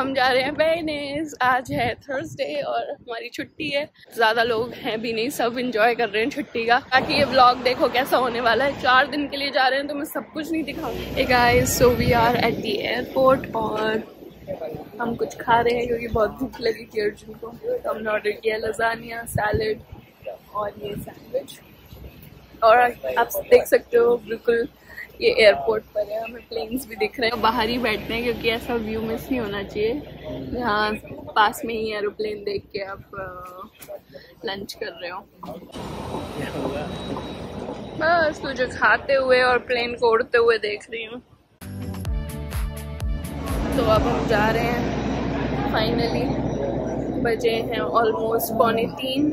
हम जा रहे हैं वेनिस। आज है थर्सडे और हमारी छुट्टी है। ज़्यादा लोग हैं भी नहीं, सब एंजॉय कर रहे हैं छुट्टी का। ताकि ये व्लॉग देखो कैसा होने वाला है। 4 दिन के लिए जा रहे हैं तो मैं सब कुछ नहीं दिखाऊंगी। Hey guys, so we are at the airport और हम कुछ खा रहे हैं क्योंकि बहुत भूख लगी थी अर्जुन को। तो हमने ऑर्डर किया लजानिया, सैलड और ये सैंडविच। और आप देख सकते हो बिल्कुल ये एयरपोर्ट पर है, हमें प्लेन्स भी दिख रहे हैं। बाहर ही बैठते हैं क्योंकि ऐसा व्यू मिस नहीं होना चाहिए। यहाँ पास में ही एरोप्लेन देख के आप लंच कर रहे हो। बस तुझे खाते हुए और प्लेन को उड़ते हुए देख रही हूँ। तो अब हम जा रहे हैं फाइनली। बजे हैं ऑलमोस्ट 2:45।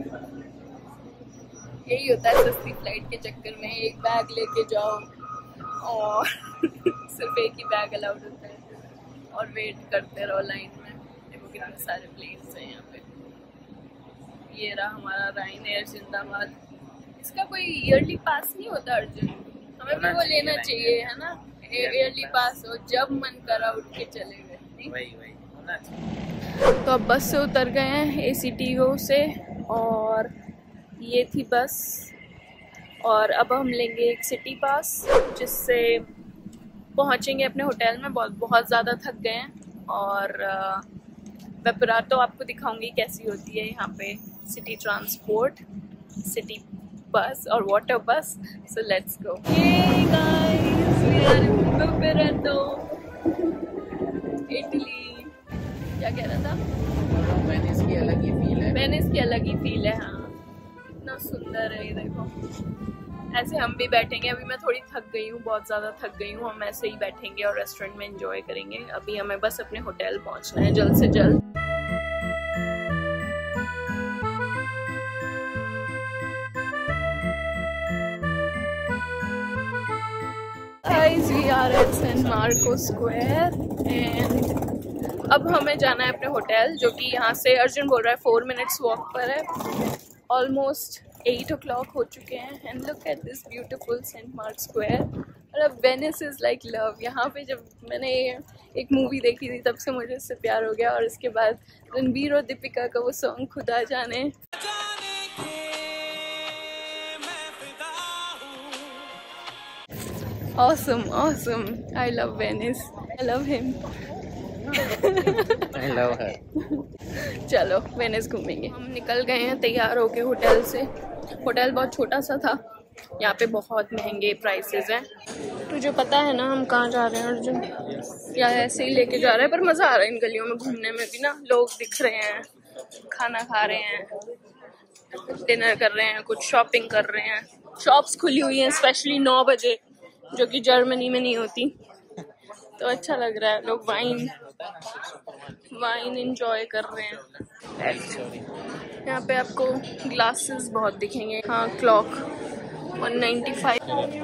यही होता है सस्ती फ्लाइट के चक्कर में, एक बैग लेके जाओ और सिर्फ एक ही बैग अलाउड होता है और वेट करते रहो लाइन में। देखो कितने सारे प्लेन्स हैं यहाँ पे। ये रहा हमारा रायनेयर जिंदाबाद। इसका कोई ईयरली पास नहीं होता अर्जुन, हमें भी वो लेना चाहिए है ना। ईयरली पास हो, जब मन करा उठ के चले गए। वही होना चाहिए। तो अब बस से उतर गए हैं ACTO से और ये थी बस। और अब हम लेंगे एक सिटी पास जिससे पहुंचेंगे अपने होटल में। बहुत ज़्यादा थक गए हैं और मैं तो आपको दिखाऊंगी कैसी होती है यहाँ पे सिटी ट्रांसपोर्ट, सिटी बस और वाटर बस। So let's go. Hey guys, we are in पेपरेतो, इटली। क्या कह रहा था? वेनिस की अलग ही फील है। वेनिस की अलग ही फील है, हाँ। इतना सुंदर है ये, देखो। ऐसे हम भी बैठेंगे। अभी मैं थोड़ी थक गई हूँ, बहुत ज़्यादा थक गई हूँ। हम ऐसे ही बैठेंगे और रेस्टोरेंट में एंजॉय करेंगे। अभी हमें बस अपने होटल पहुँचना है जल्द से जल्द। Guys, we are at San Marco Square and अब हमें जाना है अपने होटल, जो कि यहाँ से अर्जुन बोल रहा है 4 मिनट्स वॉक पर है। ऑलमोस्ट 8 o'clock हो चुके हैं and look at this beautiful Saint Mark square. और अब वेनिस इज़ लाइक लव। यहाँ पे जब मैंने एक मूवी देखी थी तब से मुझे इससे प्यार हो गया। और इसके बाद रणबीर और दीपिका का वो सॉन्ग खुदा जाने। Awesome. I love Venice. I love him. I love her. चलो वेनिस घूमेंगे। हम निकल गए हैं तैयार होके होटल से। होटल बहुत छोटा सा था। यहाँ पे बहुत महंगे प्राइसेस हैं। तुझे पता है ना हम कहाँ जा रहे हैं अर्जुन? या ऐसे ही लेके जा रहे हैं, पर मज़ा आ रहा है इन गलियों में घूमने में भी ना। लोग दिख रहे हैं, खाना खा रहे हैं, डिनर कर रहे हैं, कुछ शॉपिंग कर रहे हैं। शॉप्स खुली हुई हैं स्पेशली 9 बजे, जो कि जर्मनी में नहीं होती। तो अच्छा लग रहा है। लोग वाइन एंजॉय कर रहे हैं। यहाँ पे आपको ग्लासेस बहुत दिखेंगे। हाँ, क्लॉक 195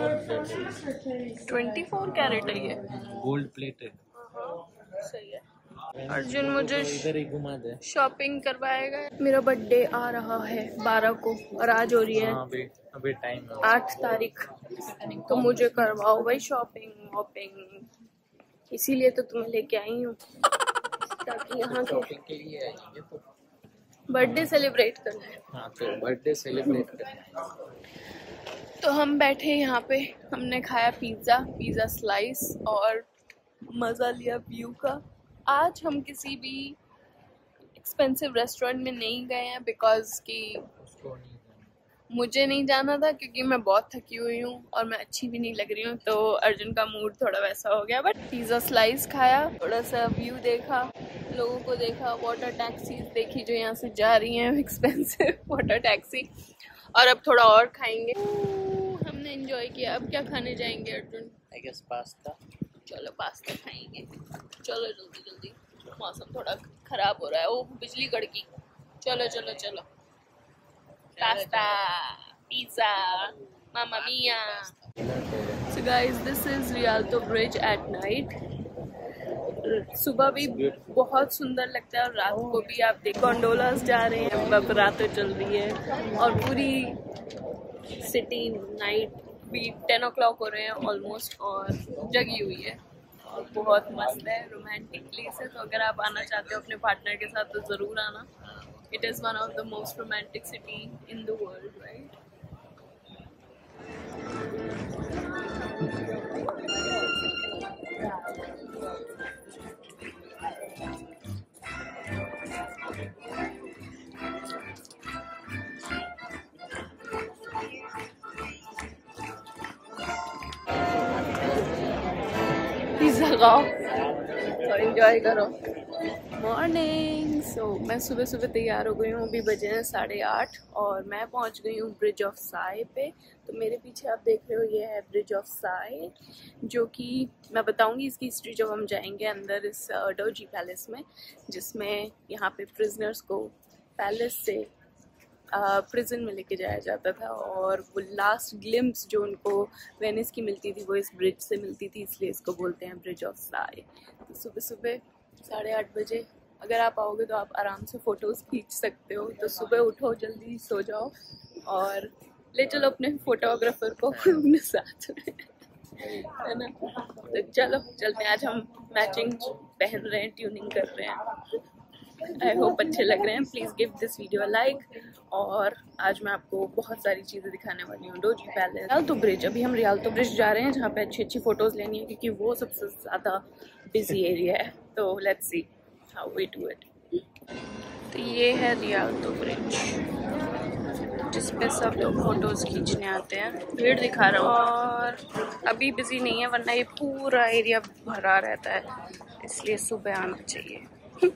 24 कैरेट है ये, गोल्ड प्लेट है। सही है। अर्जुन मुझे इधर ही घुमा दे। शॉपिंग करवाएगा। मेरा बर्थडे आ रहा है 12 को और आज हो रही है अभी टाइम 8 तारीख। तो मुझे करवाओ भाई शॉपिंग वॉपिंग। इसीलिए तो तुम्हें लेके आई हूँ, ताकि यहाँ के लिए आएंगे तो बर्थडे सेलिब्रेट करना है। हाँ, तो बर्थडे सेलिब्रेट करना है। तो हम बैठे यहाँ पे, हमने खाया पिज़्ज़ा स्लाइस और मज़ा लिया व्यू का। आज हम किसी भी एक्सपेंसिव रेस्टोरेंट में नहीं गए हैं बिकॉज कि मुझे नहीं जाना था, क्योंकि मैं बहुत थकी हुई हूँ और मैं अच्छी भी नहीं लग रही हूँ। तो अर्जुन का मूड थोड़ा वैसा हो गया। बट पिज़्ज़ा स्लाइस खाया, थोड़ा सा व्यू देखा, लोगों को देखा, वाटर टैक्सीज देखी जो यहाँ से जा रही हैं, एक्सपेंसिव वाटर टैक्सी। और अब थोड़ा और खाएंगे। हमने एंजॉय किया। अब क्या खाने जाएंगे अर्जुन? I guess pasta. चलो पास्ता खाएंगे। चलो जल्दी, मौसम थोड़ा खराब हो रहा है। ओ बिजली कड़की। चलो pasta, pizza, mamma mia. So guys, this is Rialto Bridge at night. सुबह भी बहुत सुंदर लगता है और रात को भी आप देखो गोंडोलास जा रहे हैं, बरातें चल रही है और पूरी सिटी नाइट भी 10 o'clock हो रहे हैं ऑलमोस्ट और जगी हुई है। और बहुत मस्त है, रोमांटिक प्लेस है। तो अगर आप आना चाहते हो अपने पार्टनर के साथ तो ज़रूर आना। It is one of the most romantic city in the world, right. Pizza खाओ और एंजॉय करो। मॉर्निंग। सो मैं सुबह सुबह तैयार हो गई हूँ, अभी बजे हैं 8:30 और मैं पहुँच गई हूँ ब्रिज ऑफ साई पे। तो मेरे पीछे आप देख रहे हो ये है ब्रिज ऑफ साई, जो कि मैं बताऊँगी इसकी हिस्ट्री जब हम जाएंगे अंदर इस डोजी पैलेस में, जिसमें यहाँ पे प्रिजनर्स को पैलेस से प्रिजन में लेके जाया जाता था। और वो लास्ट ग्लिम्स जो उनको वेनिस की मिलती थी वो इस ब्रिज से मिलती थी, इसलिए इसको बोलते हैं ब्रिज ऑफ साई। तो सुबह सुबह 8:30 बजे अगर आप आओगे तो आप आराम से फ़ोटोज़ खींच सकते हो। तो सुबह उठो, जल्दी सो जाओ और ले चलो अपने फोटोग्राफर को अपने साथ में, है ना। तो चलो चलते हैं। आज हम मैचिंग पहन रहे हैं, ट्यूनिंग कर रहे हैं। आई होप अच्छे लग रहे हैं। Please give this video a like. और आज मैं आपको बहुत सारी चीज़ें दिखाने वाली हूँ। Doge palace, Rialto bridge. अभी हम रियाल्तो ब्रिज जा रहे हैं जहाँ पे अच्छी अच्छी फ़ोटोज़ लेनी है, क्योंकि वो सबसे ज़्यादा बिजी एरिया है। तो let's see how we do it. तो ये है रियाल्तो ब्रिज, जिस पे सब लोग फ़ोटोज़ खींचने आते हैं। भीड़ दिखा रहा हूँ और अभी बिज़ी नहीं है, वरना ये पूरा एरिया भरा रहता है, इसलिए सुबह आना चाहिए।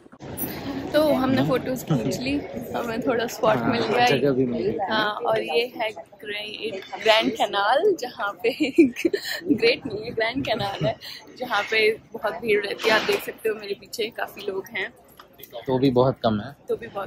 तो हमने फ़ोटोज़ खींच ली, हमें थोड़ा स्पॉट मिल गया। हाँ, और ये है ग्रैंड कैनाल, जहाँ पे ग्रेट नहीं है, ग्रैंड कैनाल है, जहाँ पे बहुत भीड़ रहती है। आप देख सकते हो मेरे पीछे काफ़ी लोग हैं। तो भी बहुत कम है,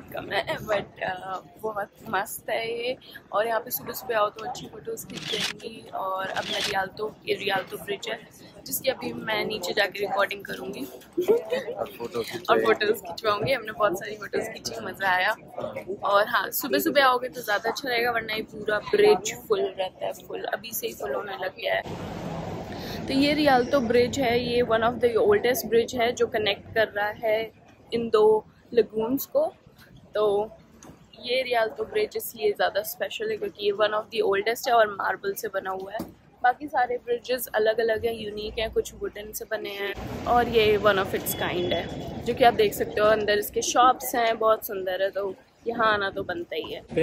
बट बहुत मस्त है ये। और यहाँ पे सुबह सुबह आओ तो अच्छी फ़ोटोज़ खींच जाएंगी। और अब मैं रियाल्तो ब्रिज है, जिसकी अभी मैं नीचे जाके रिकॉर्डिंग करूँगी और फ़ोटोज़ खिंचवाऊँगी। हमने बहुत सारी फ़ोटोज़ खींची, मज़ा आया। और हाँ, सुबह सुबह आओगे तो ज़्यादा अच्छा रहेगा, वरना ये पूरा ब्रिज फुल रहता है, फुल अभी से ही फुल होने लग गया है। तो ये रियाल्तो ब्रिज है, ये one of the oldest bridge है जो कनेक्ट कर रहा है इन दो लगून्स को। तो ये रियाल्तो ब्रिज इसलिए ज़्यादा स्पेशल है क्योंकि ये वन ऑफ द ओल्डेस्ट है और मार्बल से बना हुआ है। बाकी सारे ब्रिजेस अलग अलग हैं, यूनिक हैं, कुछ वुडन से बने हैं, और ये वन ऑफ इट्स काइंड है, जो कि आप देख सकते हो। अंदर इसके शॉप्स हैं, बहुत सुंदर है, तो यहाँ आना तो बनता ही है।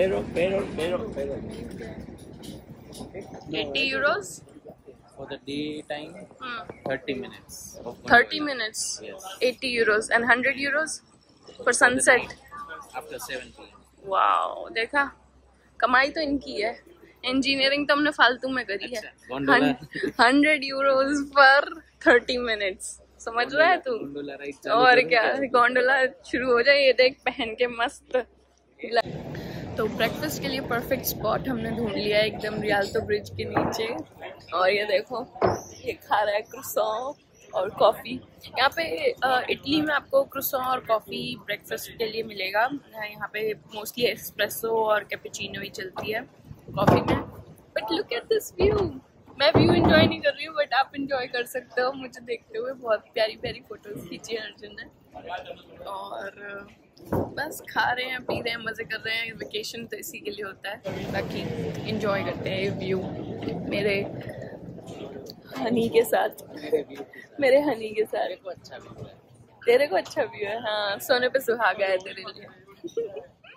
80 euros for the daytime. 30 minutes. 30 minutes. Yes. 80 euros and 100 euros for sunset. After 7 p.m. Wow, देखा, कमाई तो इनकी है। इंजीनियरिंग तो हमने फालतू में करी है। 100 euros पर 30 minutes, समझ रहा है तू? और क्या, गोंडोला शुरू हो जाए। ये देख, पहन के मस्त। तो ब्रेकफास्ट के लिए परफेक्ट स्पॉट हमने ढूंढ लिया है, एकदम रियाल्तो ब्रिज के नीचे। और ये देखो, ये खा रहा है क्रोसॉन और कॉफ़ी। यहाँ पे इटली में आपको क्रोसॉन और कॉफ़ी ब्रेकफास्ट के लिए मिलेगा। यहाँ पे मोस्टली एस्प्रेसो और कैपुचिनो ही चलती है कॉफ़ी में। But look at this view. मैं व्यू एंजॉय नहीं कर रही हूँ, बट आप एंजॉय कर सकते हो मुझे देखते हुए। बहुत प्यारी प्यारी फ़ोटोज़ खींची है अर्जुन ने। और बस खा रहे हैं, पी रहे हैं, मज़े कर रहे हैं। वेकेशन तो इसी के लिए होता है, ताकि एंजॉय करते हैं व्यू मेरे हनी के साथ। मेरे हनी के साथ। तेरे को अच्छा व्यू है। हाँ, सोने पे सुहागा है तेरे लिए।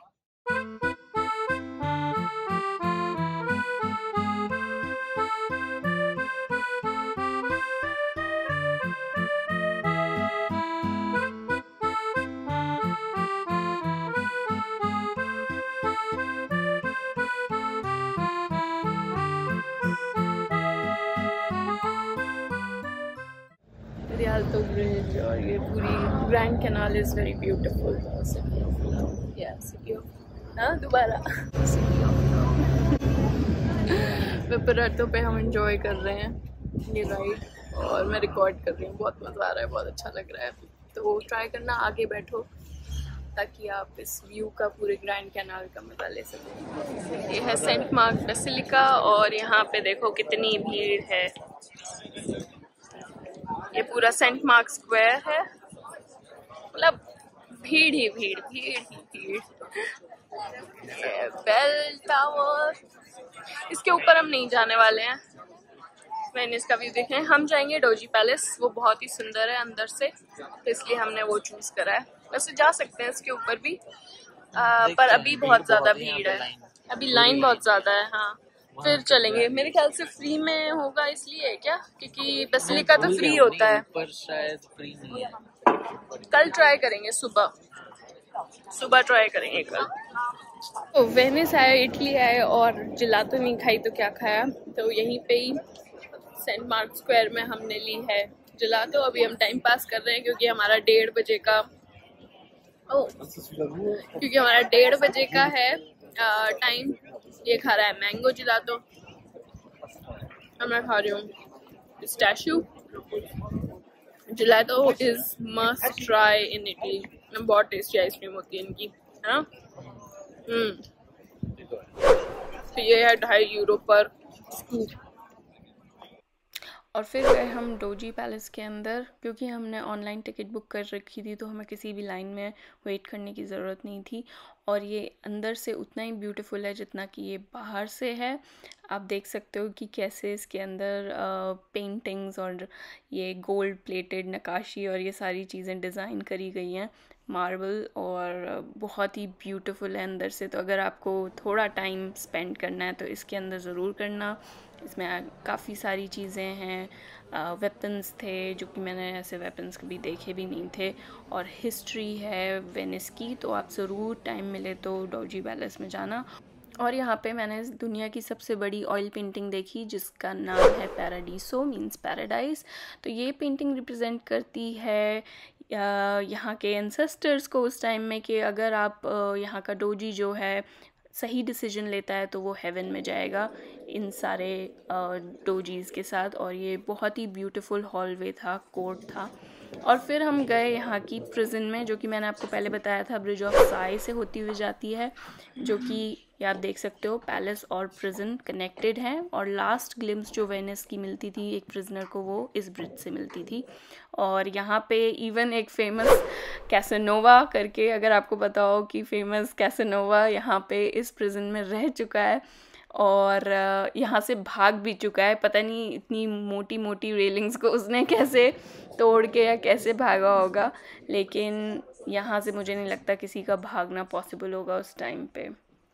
रियाल्तो ब्रिज और ये पूरी Grand Canal is very beautiful. City of, हाँ दोबारा सिटी ऑफ पेपराटो पे हम एंजॉय कर रहे हैं ये राइड, और मैं रिकॉर्ड कर रही हूँ। बहुत मज़ा आ रहा है, बहुत अच्छा लग रहा है। तो ट्राई करना, आगे बैठो, ताकि आप इस व्यू का, पूरे ग्रैंड कैनाल का मज़ा ले सकें। ये है सेंट मार्क बेसिलिका, और यहाँ पे देखो कितनी भीड़ है। ये पूरा सेंट मार्क स्क्वायर है, मतलब भीड़ ही भीड़, भीड़ ही भीड़। बेल टावर, इसके ऊपर हम नहीं जाने वाले हैं। मैंने इसका व्यू देखे हैं। हम जाएंगे डोजी पैलेस, वो बहुत ही सुंदर है अंदर से, तो इसलिए हमने वो चूज करा है। वैसे जा सकते हैं इसके ऊपर भी, पर अभी बहुत ज्यादा भीड़ है, अभी लाइन बहुत ज्यादा है। हाँ, फिर चलेंगे। मेरे ख्याल से फ्री में होगा, इसलिए क्या, क्योंकि बेसिलिका तो फ्री होता है, पर शायद फ्री नहीं है। कल ट्राई करेंगे, सुबह ट्राई करेंगे कल। तो वेनिस आए, इटली आए और जिलातो नहीं खाई तो क्या खाया। तो यहीं पे ही सेंट मार्क स्क्वायर में हमने ली है जिलातो। अभी हम टाइम पास कर रहे हैं क्योंकि हमारा 1:30 बजे का है टाइम। ये खा रहा है मैंगो जिलातो, मैं खा रही हूँ pistachio gelato. Is must try in Italy. बहुत टेस्टी आइसक्रीम होती है इनकी, है ना। तो ये है 2.5 यूरो पर स्कूप। और फिर गए हम डोजी पैलेस के अंदर, क्योंकि हमने ऑनलाइन टिकट बुक कर रखी थी तो हमें किसी भी लाइन में वेट करने की ज़रूरत नहीं थी। और ये अंदर से उतना ही ब्यूटीफुल है जितना कि ये बाहर से है। आप देख सकते हो कि कैसे इसके अंदर पेंटिंग्स और ये गोल्ड प्लेटेड नक्काशी और ये सारी चीज़ें डिज़ाइन करी गई हैं, मार्बल, और बहुत ही ब्यूटीफुल है अंदर से। तो अगर आपको थोड़ा टाइम स्पेंड करना है तो इसके अंदर ज़रूर करना। इसमें काफ़ी सारी चीज़ें हैं, वेपन्स थे जो कि मैंने ऐसे वेपन्स कभी देखे भी नहीं थे, और हिस्ट्री है वेनिस की। तो आप ज़रूर टाइम मिले तो डोजी पैलेस में जाना। और यहाँ पे मैंने दुनिया की सबसे बड़ी ऑयल पेंटिंग देखी जिसका नाम है पैराडीसो, मीन्स पैराडाइज। तो ये पेंटिंग रिप्रेजेंट करती है यहाँ के एंसेस्टर्स को उस टाइम में, कि अगर आप यहाँ का डोजी जो है सही डिसीजन लेता है तो वो हेवन में जाएगा इन सारे डोजीज़ के साथ। और ये बहुत ही ब्यूटीफुल हॉलवे था, कोर्ट था। और फिर हम गए यहाँ की प्रिजन में, जो कि मैंने आपको पहले बताया था ब्रिज ऑफ साई से होती हुई जाती है, जो कि ये आप देख सकते हो पैलेस और प्रिजन कनेक्टेड हैं। और लास्ट ग्लिम्स जो वेनिस की मिलती थी एक प्रिजनर को, वो इस ब्रिज से मिलती थी। और यहाँ पे इवन एक फेमस कैसानोवा करके, अगर आपको पता हो कि फेमस कैसानोवा यहाँ पे इस प्रिजन में रह चुका है और यहाँ से भाग भी चुका है। पता नहीं इतनी मोटी मोटी रेलिंग्स को उसने कैसे तोड़ के या कैसे भागा होगा, लेकिन यहाँ से मुझे नहीं लगता किसी का भागना पॉसिबल होगा उस टाइम पे।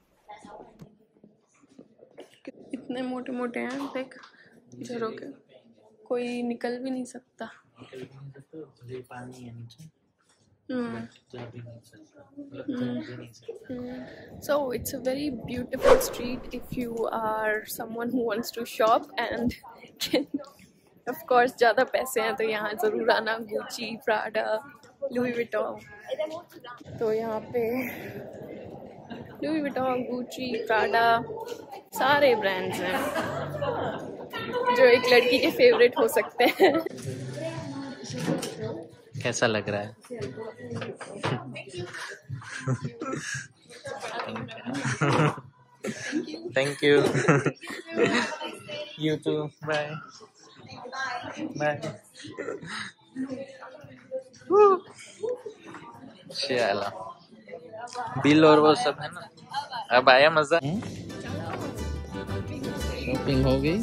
इतने मोटे मोटे हैं, देख झरों के, कोई निकल भी नहीं सकता। So it's a very beautiful street if you are someone who wants to shop and can, of course ज़्यादा पैसे हैं तो यहाँ ज़रूर आना। गुची, प्राडा, लुई विटॉन, तो यहाँ पे लुई विटॉन, गुची, प्राडा सारे ब्रांड्स हैं जो एक लड़की के फेवरेट हो सकते हैं। कैसा लग रहा है? Thank you. You too, bye bye. चलो, बिल और वो सब है ना। अब आया मजा। शॉपिंग हो गई।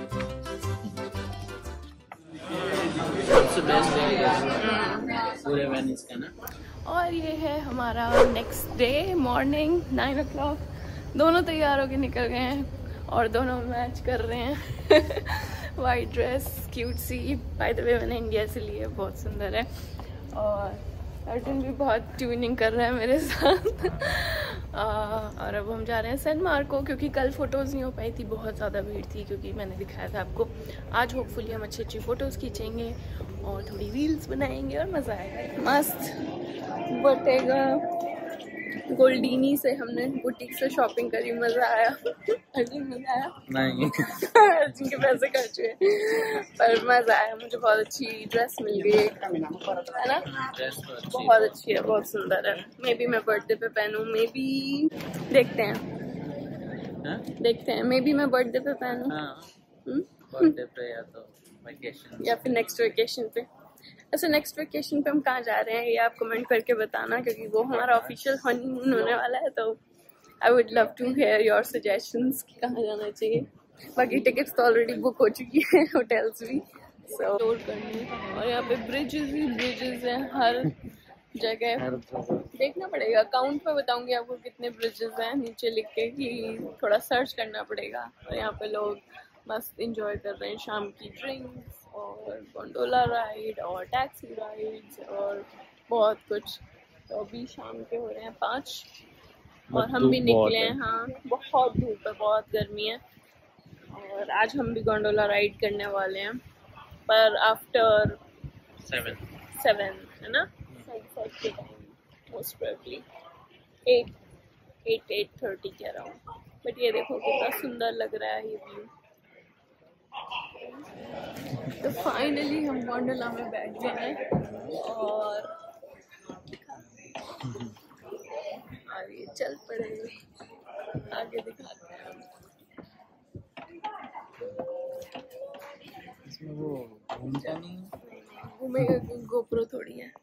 सबसे बेस्ट पूरे वेनिस का ना। और ये है हमारा नेक्स्ट डे मॉर्निंग 9 o'clock। दोनों तैयार होके निकल गए हैं और दोनों मैच कर रहे हैं। वाइट ड्रेस क्यूट सी, बाय द वे मैंने इंडिया से ली है, बहुत सुंदर है। और अर्जुन भी बहुत ट्यूनिंग कर रहा है मेरे साथ। और अब हम जा रहे हैं सेंट मार्को, क्योंकि कल फ़ोटोज़ नहीं हो पाई थी, बहुत ज़्यादा भीड़ थी, क्योंकि मैंने दिखाया था आपको। आज होपफुली हम अच्छी अच्छी फ़ोटोज़ खींचेंगे और थोड़ी रील्स बनाएंगे और मज़ा आएगा, मस्त बटेगा। गोल्डीनी से हमने बुटीक से शॉपिंग करी, मज़ा आया। अर्जुन मज़ा आया नहीं। अर्जुन के पैसे खर्च हुए पर मज़ा आया। मुझे बहुत अच्छी ड्रेस मिल गई है ना, बहुत अच्छी है, बहुत सुंदर है। मे बी मैं बर्थडे पे पहनूं, मे बी देखते हैं, देखते हैं, मे बी मैं बर्थडे पे पहनूं। बर्थडे पे या तो वेकेशन या फिर नेक्स्ट वेकेशन पे। ऐसे नेक्स्ट वेकेशन पे हम कहाँ जा रहे हैं ये आप कमेंट करके बताना, क्योंकि वो हमारा ऑफिशियल हनीमून होने वाला है। तो I would love to hear your suggestions कि कहाँ जाना चाहिए। बाकी टिकट्स तो ऑलरेडी बुक हो चुकी हैं, होटल्स भी। सो करनी, और यहाँ पे ब्रिजेस ही ब्रिजेस हैं हर जगह। देखना पड़ेगा, काउंट में बताऊंगी आपको कितने ब्रिजेस हैं नीचे लिख के, कि थोड़ा सर्च करना पड़ेगा। और यहाँ पे लोग मस्त इंजॉय कर रहे हैं शाम की ड्रिंक्स और गोंडोला राइड और टैक्सी राइड्स और बहुत कुछ। तो अभी शाम के हो रहे हैं 5 और हम भी निकले हैं। हाँ, बहुत धूप है, बहुत गर्मी है। और आज हम भी गोंडोला राइड करने वाले हैं, पर आफ्टर 7 है ना, सनसेट के टाइम मोस्ट प्रोबेबली 8:30 के अराउंड। बट ये देखो कितना सुंदर लग रहा है ये व्यू। तो फाइनली हम गोंडोला में बैठ गए हैं और आगे चल पड़े, आगे दिखाते हैं। इसमें वो घूमता नहीं घूमेगा, गोप्रो थोड़ी है।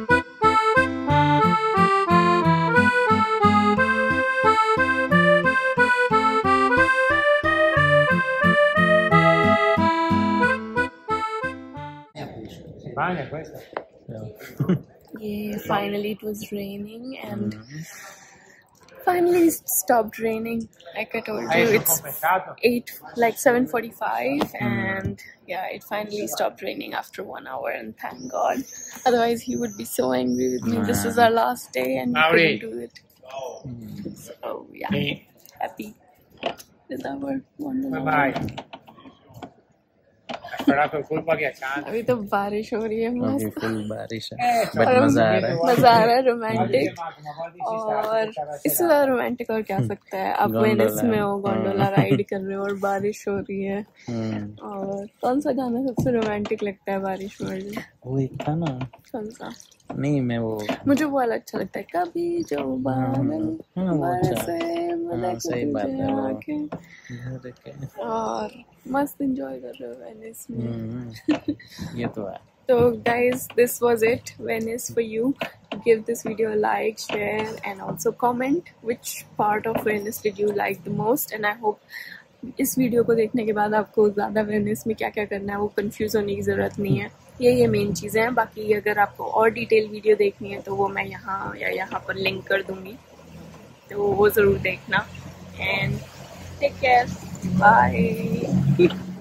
ये finally it was raining and finally stopped raining. Like I told you, it's 7:45 and yeah, it finally stopped raining after 1 hour, and thank God. Otherwise he would be so angry with me. This is our last day and we couldn't do it. So yeah, happy with our wonderful. अभी तो बारिश हो रही है, मस्त full बारिश है, but मजा आ रहा है, रोमांटिक। और इससे ज्यादा रोमांटिक और क्या सकता है। आप वेनिस में हो, गोंडोला राइड कर रहे हो और बारिश हो रही है। और कौन सा गाना सबसे रोमांटिक लगता है बारिश में? वो एक था ना, कौन सा? नहीं मैं वो, मुझे वो वाला अच्छा लगता है, कभी जो बादल बरसे सही बात है वो। और मस्त एंजॉय कर रहे हो वेनिस में। ये तो है। So guys, this was it, Venice for you. Give this video a like, share and also comment which part of Venice did you like the most, and I hope इस video को देखने के बाद आपको ज़्यादा वेनिस में क्या क्या करना है वो कंफ्यूज होने की ज़रूरत नहीं है। ये मेन चीज़ें हैं। बाकी अगर आपको और डिटेल वीडियो देखनी है तो वो मैं यहाँ या यहाँ पर लिंक कर दूँगी, तो वो ज़रूर देखना। And take care, bye.